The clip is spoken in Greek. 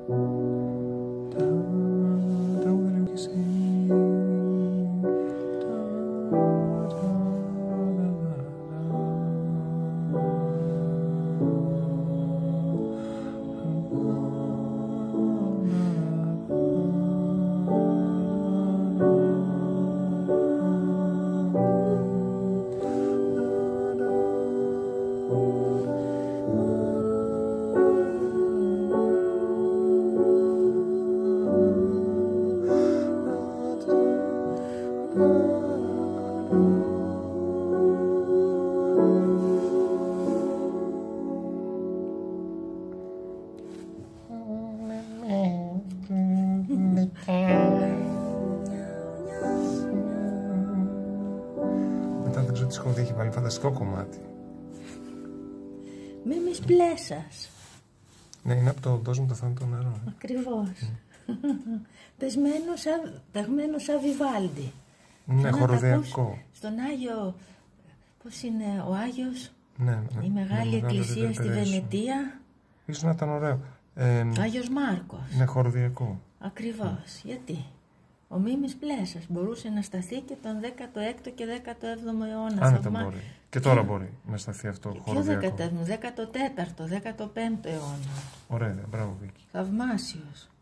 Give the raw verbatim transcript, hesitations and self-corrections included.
Έχει βάλει φανταστικό κομμάτι. Μίμης Πλέσας. Ναι, είναι από το «Δώσ' μου το θάνατο νερό». Ε. Ακριβώς. Mm. Πεσμένο σαν, παιγμένο σαν Βιβάλντι. Ναι, χοροδιακό. Στον Άγιο, πώς είναι ο Άγιος, ναι, ναι, η μεγάλη ναι, εκκλησία στη Βενετία. Ίσως να ήταν ωραίο. Ε, Άγιος Μάρκος. Ναι, χοροδιακό. Ακριβώς. Mm. Γιατί. Ο Μίμης Πλέσας μπορούσε να σταθεί και τον δέκατο έκτο και δέκατο έβδομο αιώνα. Άνετα θαυμα... μπορεί. Και τώρα και... μπορεί να σταθεί αυτό και χοροδιακό. Και δέκατο έβδομο, δέκατο τέταρτο, δέκατο πέμπτο αιώνα. Ωραία, μπράβο Βίκη. Θαυμάσιος.